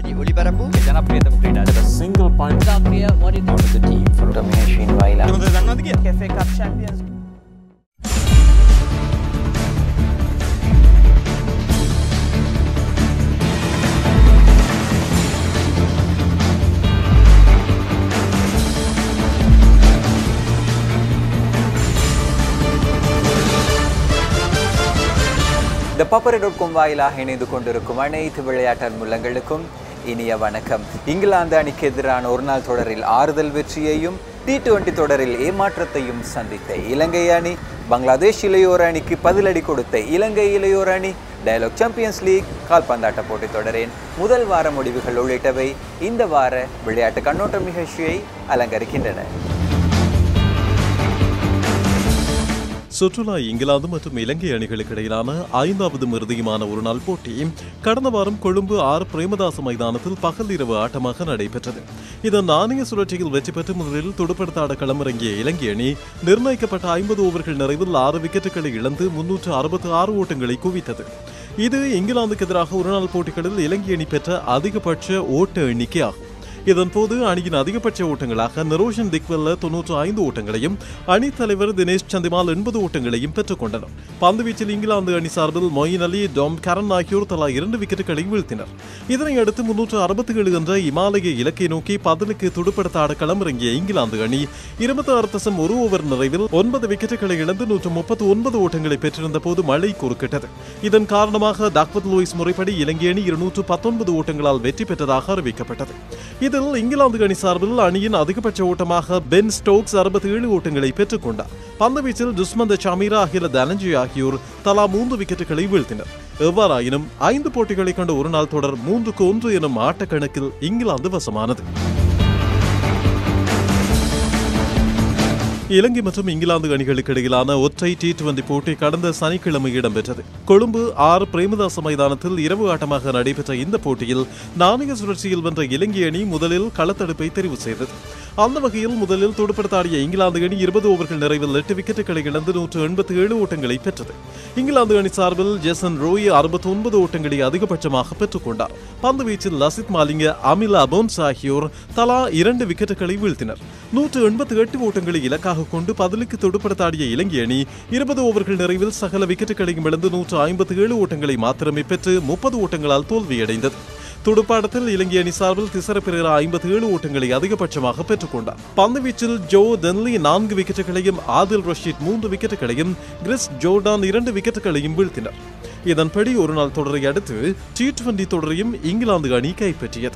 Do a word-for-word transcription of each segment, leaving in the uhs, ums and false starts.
වැඩි ඔලිපරපු ජනප්‍රියතම ක්‍රීඩාවට single point Zambia what it out of the team for Domination Vaila. මොකද දන්නවද කියලා? F A Cup champions. The Papare dot com வாயிலாக இணைந்து கொண்டிருக்கும் அனைத்து விளையாட்டு முள்ளங்களுக்கும் இனிய வணக்கம். இங்கிலாந்து அணிக்கு எதிரான ஒருநாள் தொடரில் ஆறுதல் வெற்றியையும் டி டுவெண்டி தொடரில் ஏமாற்றத்தையும் சந்தித்த இலங்கை அணி, பங்களாதேஷ் இளையோர் அணிக்கு பதிலடி கொடுத்த இலங்கை இளையோர் அணி, டயலாக் சாம்பியன்ஸ் லீக் கால்பந்தாட்ட போட்டித் தொடரின் முதல் வார முடிவுகள் உள்ளிட்டவை இந்த வார விளையாட்டு கண்ணோட்ட நிகழ்ச்சியை அலங்கரிக்கின்றன. சுற்றுலா இங்கிலாந்து மற்றும் இலங்கை அணிகளுக்கு இடையிலான ஐந்தாவது இறுதியுமான ஒருநாள் போட்டி கடந்த வாரம் கொழும்பு ஆர் பிரேமதாச மைதானத்தில் பகல் இரவு ஆட்டமாக நடைபெற்றது. இதன் நாணய சுழற்சியில் வெற்றி பெற்று முதலில் துடுப்படுத்தாட களமிறங்கிய இலங்கை அணி நிர்ணயிக்கப்பட்ட ஐம்பது ஓவர்கள் நிறைவில் ஆறு விக்கெட்டுகளை இழந்து முன்னூற்று அறுபத்தி ஆறு ஓட்டங்களை குவித்தது. இது இங்கிலாந்துக்கு எதிராக ஒருநாள் போட்டிகளில் இலங்கை அணி பெற்ற அதிகபட்ச ஓட்ட எண்ணிக்கை ஆகும். இதன்போது அணியின் அதிகபட்ச ஓட்டங்களாக நிரோஷன் திக்வெல்ல தொன்னூற்று ஐந்து ஓட்டங்களையும் அணித் தலைவர் தினேஷ் சந்திமால் எண்பது ஓட்டங்களையும் பெற்றுக் கொண்டனர். பந்துவீச்சில் இங்கிலாந்து அணி சார்பில் மொயின் அலி, டாம் கரன் ஆகியோர் தலா இரண்டு விக்கெட்டுகளை வீழ்த்தினர். இதனையடுத்து முன்னூற்று அறுபத்தி ஏழு என்ற இமாலய இலக்கை நோக்கி பதிலுக்கு துடுப்படுத்தாட களமிறங்கிய இங்கிலாந்து அணி இருபத்தி ஆறு தசம் ஒரு ஓவர் நிறைவில் ஒன்பது விக்கெட்டுகளை இழந்து நூற்று முப்பத்தி ஒன்பது ஓட்டங்களை பெற்றிருந்த போது மழை குறுக்கிட்டது. இதன் காரணமாக டாக்வர்த் லூயிஸ் முறைப்படி இலங்கை அணி இருநூற்று பத்தொன்பது ஓட்டங்களால் வெற்றி பெற்றதாக அறிவிக்கப்பட்டது. இதில் இங்கிலாந்து அணி சார்பில் அணியின் அதிகபட்ச ஓட்டமாக பென் ஸ்டோக்ஸ் அறுபத்தி ஏழு ஓட்டங்களை பெற்றுக் கொண்டார். பந்துவீச்சில் துஸ்மந்த சமீரா, அகில தனஞ்சி ஆகியோர் தலா மூன்று விக்கெட்டுகளை வீழ்த்தினர். எவ்வாறாயினும் ஐந்து போட்டிகளை கொண்ட ஒருநாள் தொடர் மூன்றுக்கு ஒன்று எனும் ஆட்டக்கணக்கில் இங்கிலாந்து வசமானது. இலங்கை மற்றும் இங்கிலாந்து அணிகளுக்கு இடையிலான ஒற்றை டி டுவெண்டி போட்டி கடந்த சனிக்கிழமை இடம்பெற்றது. கொழும்பு ஆர் பிரேமதாச மைதானத்தில் இரவு ஆட்டமாக நடைபெற்ற இந்த போட்டியில் நாணய சுழற்சியில் வென்ற இலங்கை அணி முதலில் களத்தடுப்பை தெரிவு செய்தது. அந்த வகையில் முதலில் துடுப்படுத்தாடிய இங்கிலாந்து அணி இருபது ஓவர்கள் நிறைவில் எட்டு விக்கெட்டுகளை இழந்து நூற்று எண்பத்தி ஏழு ஓட்டங்களை பெற்றது. இங்கிலாந்து அணி சார்பில் ஜெசன் ரோய் அறுபத்தி ஒன்பது ஓட்டங்களை அதிகபட்சமாக பெற்றுக் கொண்டார். பந்து வீச்சில் லசித் மாலிங்க, அமிலா போன்ஸ் ஆகியோர் தலா இரண்டு விக்கெட்டுகளை வீழ்த்தினர். நூற்று எண்பத்தி எட்டு ஓட்டங்களை இலக்காக கொண்டு பதிலுக்கு துடுப்படுத்தாடிய இலங்கை அணி இருபது ஓவர்கள் நிறைவில் சகல விக்கெட்டுகளையும் இழந்து நூற்று ஐம்பத்தி ஏழு ஓட்டங்களை மாத்திரமே பெற்று முப்பது ஓட்டங்களால் தோல்வியடைந்தது. துடுப்பாட்டத்தில் இலங்கை அணி சார்பில் திசர பெரேரா ஐம்பத்தி ஏழு ஓட்டங்களை அதிகபட்சமாக பெற்றுக் கொண்டார். பந்துவீச்சில் ஜோ டென்லி நான்கு விக்கெட்டுகளையும், ஆதில் ரஷீத் மூன்று விக்கெட்டுகளையும், கிறிஸ் ஜோர்டான் இரண்டு விக்கெட்டுகளையும் வீழ்த்தினர். இதன்படி ஒருநாள் தொடரை அடுத்து டி டுவெண்டி தொடரையும் இங்கிலாந்து அணி கைப்பற்றியது.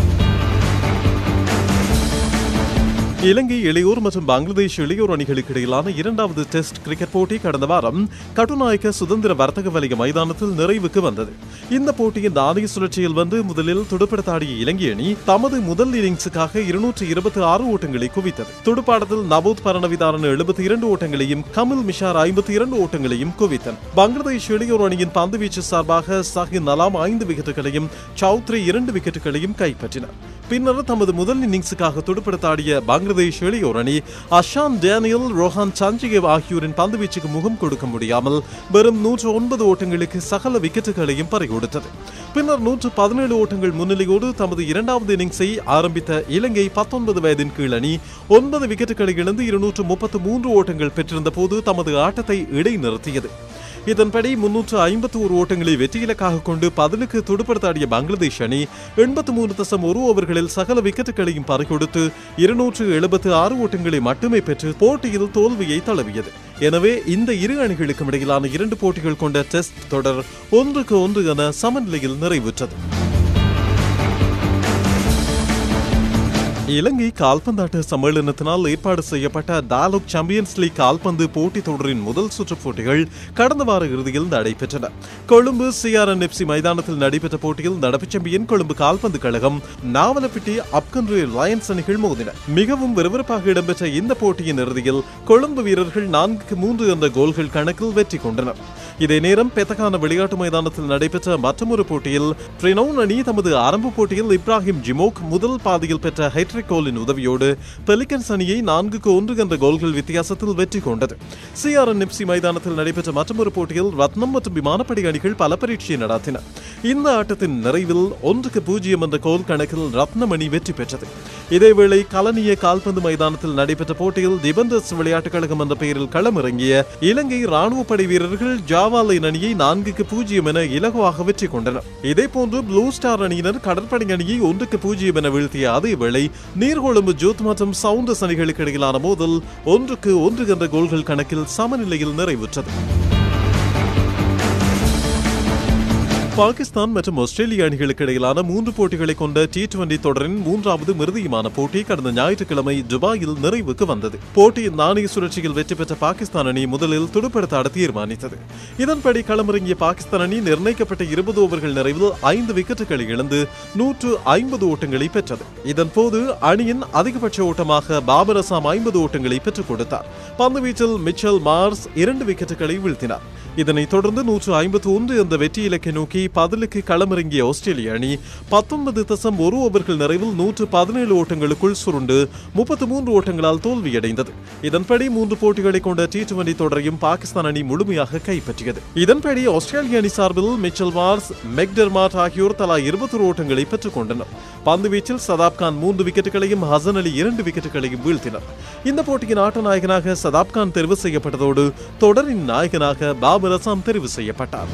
இலங்கை இளையோர் மற்றும் பங்களாதேஷ் இளையோர் அணிகளுக்கு இடையிலான இரண்டாவது டெஸ்ட் கிரிக்கெட் போட்டி கடந்த வாரம் கட்டுநாயக்க சுதந்திர வர்த்தக வலய மைதானத்தில் நிறைவுக்கு வந்தது. இந்த போட்டியின் நாணய சுழற்சியில் வந்து முதலில் துடுப்படுத்தாடிய இலங்கை அணி தமது முதல் இன்னிங்ஸுக்காக இருநூற்று இருபத்தி ஆறு ஓட்டங்களை குவித்தது. துடுப்பாட்டத்தில் நவோத் பரணவிதாரன் எழுபத்தி இரண்டு ஓட்டங்களையும், கமில் மிஷார் ஐம்பத்தி இரண்டு ஓட்டங்களையும் குவித்தனர். பங்களாதேஷ் இளையோர் அணியின் பந்துவீச்சு சார்பாக சஹின் நலாம் ஐந்து விக்கெட்டுகளையும், சௌத்ரி இரண்டு விக்கெட்டுகளையும் கைப்பற்றினர். பின்னர் தமது முதல் இன்னிங்ஸுக்காக துடுப்படுத்தாடிய பங்களாதேஷ் இளையோர் அணி அஷான் டேனியல், ரோஹான் சஞ்சிகேவ் ஆகியோரின் பந்துவீச்சுக்கு முகம் கொடுக்க முடியாமல் வெறும் நூற்று ஒன்பது ஓட்டங்களுக்கு சகல விக்கெட்டுகளையும் பறிகொடுத்தது. பின்னர் நூற்று பதினேழு ஓட்டங்கள் முன்னிலையோடு தமது இரண்டாவது இன்னிங்ஸை ஆரம்பித்த இலங்கை பத்தொன்பது வயதின் கீழ் அணி ஒன்பது விக்கெட்டுகளை இழந்து இருநூற்று முப்பத்தி மூன்று ஓட்டங்கள் பெற்றிருந்த போது தமது ஆட்டத்தை இடைநிறுத்தியது. இதன்படி முன்னூற்று ஐம்பத்தி ஒரு ஓட்டங்களை வெற்றி இலக்காக கொண்டு பதிலுக்கு துடுப்படுத்தாடிய பங்களாதேஷ் அணி எண்பத்தி மூன்று தசம் ஒரு ஓவர்களில் சகல விக்கெட்டுகளையும் பறிகொடுத்து இருநூற்று எழுபத்தி ஆறு ஓட்டங்களை மட்டுமே பெற்று போட்டியில் தோல்வியை தழுவியது. எனவே இந்த இரு அணிகளுக்கும் இடையிலான இரண்டு போட்டிகள் கொண்ட டெஸ்ட் தொடர் ஒன்றுக்கு ஒன்று என சமநிலையில் நிறைவுற்றது. இலங்கை கால்பந்தாட்ட சம்மேளனத்தினால் ஏற்பாடு செய்யப்பட்ட டயலாக் சாம்பியன்ஸ் லீக் கால்பந்து போட்டித் தொடரின் முதல் சுற்று போட்டிகள் கடந்த வார இறுதியில் நடைபெற்றன. கொழும்பு சிஆர்என் எஃப்சி மைதானத்தில் நடைபெற்ற போட்டியில் நடப்பு சாம்பியன் கொழும்பு கால்பந்து கழகம், நாவலப்பிட்டி அப்கன்ட்ரி லயன்ஸ் அணிகள் மோதின. மிகவும் விறுவிறுப்பாக இடம்பெற்ற இந்த போட்டியின் இறுதியில் கொழும்பு வீரர்கள் நான்குக்கு மூன்று என்ற கோல்கள் கணக்கில் வெற்றி கொண்டனர். இதே நேரம் பெத்தகான விளையாட்டு மைதானத்தில் நடைபெற்ற மற்றொரு போட்டியில் ட்ரினோன் அணி தமது ஆரம்ப போட்டியில் இப்ராஹிம் ஜிமோக் முதல் பாதியில் பெற்ற ஹெட்ரிக் பேட்ரிக் கோலின் உதவியோடு பெலிகன்ஸ் அணியை நான்குக்கு ஒன்று என்ற கோல்கள் வித்தியாசத்தில் வெற்றி கொண்டது. சிஆர்என் நிப்சி மைதானத்தில் நடைபெற்ற மற்றொரு போட்டியில் ரத்னம் மற்றும் விமானப்படை அணிகள் பல பரீட்சை நடத்தின. இந்த ஆட்டத்தின் நிறைவில் ஒன்றுக்கு பூஜ்ஜியம் என்ற கோல் கணக்கில் ரத்னம் அணி வெற்றி பெற்றது. இதேவேளை கலனிய கால்பந்து மைதானத்தில் நடைபெற்ற போட்டியில் டிபெண்டர்ஸ் விளையாட்டுக் கழகம் என்ற பெயரில் களமிறங்கிய இலங்கை ராணுவ படை வீரர்கள் ஜாவா லைன் அணியை நான்குக்கு பூஜ்ஜியம் என இலகுவாக வெற்றி கொண்டனர். இதேபோன்று ப்ளூ ஸ்டார் அணியினர் கடற்படை அணியை ஒன்றுக்கு பூஜ்ஜியம் என வீழ்த்திய அதேவேளை நீர்கொழும்பு ஜூத் மற்றும் சவுண்டர்ஸ் அணிகளுக்கு இடையிலான மோதல் ஒன்றுக்கு ஒன்று என்ற கோல்கள் கணக்கில் சமநிலையில் நிறைவுற்றது. பாகிஸ்தான் மற்றும் ஆஸ்திரேலிய அணிகளுக்கு இடையிலான மூன்று போட்டிகளை கொண்ட டி டுவெண்டி தொடரின் மூன்றாவது மிருதியுமான போட்டி கடந்த ஞாயிற்றுக்கிழமை துபாயில் நிறைவுக்கு வந்தது. போட்டியின் நாணய சுழற்சியில் வெற்றி பெற்ற பாகிஸ்தான் அணி முதலில் துடுப்படுத்த ஆட தீர்மானித்தது. இதன்படி களமிறங்கிய பாகிஸ்தான் அணி நிர்ணயிக்கப்பட்ட இருபது ஓவர்கள் நிறைவில் ஐந்து விக்கெட்டுகளை இழந்து நூற்று ஐம்பது ஓட்டங்களை பெற்றது. இதன்போது அணியின் அதிகபட்ச ஓட்டமாக பாபர் அசாம் ஐம்பது ஓட்டங்களை பெற்றுக் கொடுத்தார். பந்துவீச்சில் மிச்சல் மார்ஸ் இரண்டு விக்கெட்டுகளை வீழ்த்தினார். இதனைத் தொடர்ந்து நூற்று ஐம்பத்தி ஒன்று என்ற வெற்றி இலக்கை நோக்கி பதிலுக்கு களமிறங்கிய ஆஸ்திரேலிய அணி பத்தொன்பது தசம் ஒரு ஓவர்கள் நிறைவில் நூற்று பதினேழு ஓட்டங்களுக்குள் சுருண்டு முப்பத்தி மூன்று ஓட்டங்களால் தோல்வியடைந்தது. இதன்படி மூன்று போட்டிகளை கொண்ட டி டுவெண்டி தொடரையும் பாகிஸ்தான் அணி முழுமையாக கைப்பற்றியது. இதன்படி ஆஸ்திரேலிய அணி சார்பில் மிச்சல் மார்ஸ், மெக்டர்மாட் ஆகியோர் தலா இருபத்தொரு ஓட்டங்களை பெற்றுக் கொண்டனர். பந்துவீச்சில் சதாப்கான் மூன்று விக்கெட்டுகளையும் ஹசன் அலி இரண்டு விக்கெட்டுகளையும் வீழ்த்தினர். இந்த போட்டியின் ஆட்ட நாயகனாக சதாப்கான் தெரிவு செய்யப்பட்டதோடு தொடரின் நாயகனாக பாபர் அசாம் தெரிவு செய்யப்பட்டார்.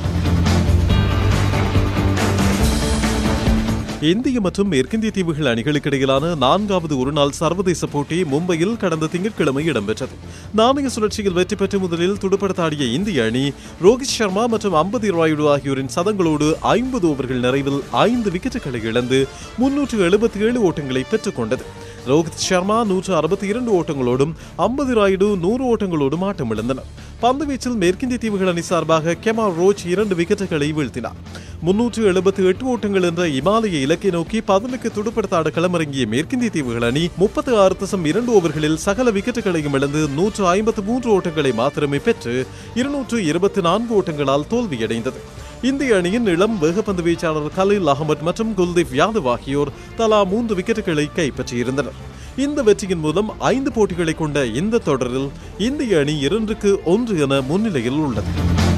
இந்திய மற்றும் மேற்கிந்திய தீவுகள் அணிகளுக்கு இடையிலான நான்காவது ஒருநாள் சர்வதேச போட்டி மும்பையில் கடந்த திங்கட்கிழமை இடம்பெற்றது. நாணய சுழற்சியில் வெற்றி பெற்று முதலில் துடுப்படுத்தாடிய இந்திய அணி ரோஹித் சர்மா மற்றும் அம்பதி ராயுடு ஆகியோரின் சதங்களோடு ஐம்பது ஓவர்கள் நிறைவில் ஐந்து விக்கெட்டுகளை இழந்து முன்னூற்று எழுபத்தி ஏழு ஓட்டங்களை பெற்றுக் கொண்டது. ரோஹித் சர்மா நூற்று அறுபத்தி இரண்டு ஓட்டங்களோடும் அம்பதி ராயுடு நூறு ஓட்டங்களோடும் ஆட்டமிழந்தனர். பந்துவீச்சில் மேற்கிந்திய தீவுகள் அணி சார்பாக கெமால் ரோச் இரண்டு விக்கெட்டுகளை வீழ்த்தினார். முன்னூற்று எழுபத்தி எட்டு ஓட்டங்கள் என்ற இமாலய இலக்கை நோக்கி பதிலுக்கு துடுப்படுத்த ஆட களமிறங்கிய மேற்கிந்திய தீவுகள் அணி முப்பத்தி ஆறு தசம் இரண்டு ஓவர்களில் சகல விக்கெட்டுகளையும் இழந்து நூற்று ஐம்பத்தி மூன்று ஓட்டங்களை மாத்திரமே பெற்று இருநூற்று இருபத்தி நான்கு ஓட்டங்களால் தோல்வியடைந்தது. இந்திய அணியின் இளம் வேகப்பந்து வீச்சாளர் கலீல் அகமது மற்றும் குல்தீப் யாதவ் ஆகியோர் தலா மூன்று விக்கெட்டுகளை கைப்பற்றியிருந்தனர். இந்த வெற்றியின் மூலம் ஐந்து போட்டிகளை கொண்ட இந்த தொடரில் இந்திய அணி இரண்டுக்கு ஒன்று என முன்னிலையில் உள்ளது.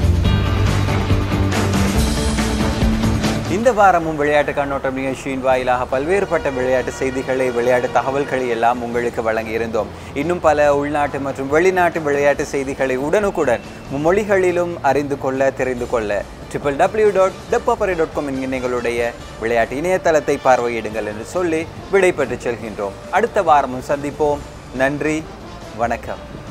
இந்த வாரமும் விளையாட்டு கண்ணோட்டம் நிகழ்ச்சியின் வாயிலாக பல்வேறுபட்ட விளையாட்டு செய்திகளை, விளையாட்டு தகவல்களை எல்லாம் உங்களுக்கு வழங்கியிருந்தோம். இன்னும் பல உள்நாட்டு மற்றும் வெளிநாட்டு விளையாட்டு செய்திகளை உடனுக்குடன் மொழிகளிலும் அறிந்து கொள்ள தெரிந்து கொள்ள ட்ரிபிள் டபிள்யூ டாட் டெப்பாப்பரை டாட் காம் என்கிற எங்களுடைய விளையாட்டு இணையதளத்தை பார்வையிடுங்கள் என்று சொல்லி விடை பெற்று செல்கின்றோம். அடுத்த வாரமும் சந்திப்போம். நன்றி, வணக்கம்.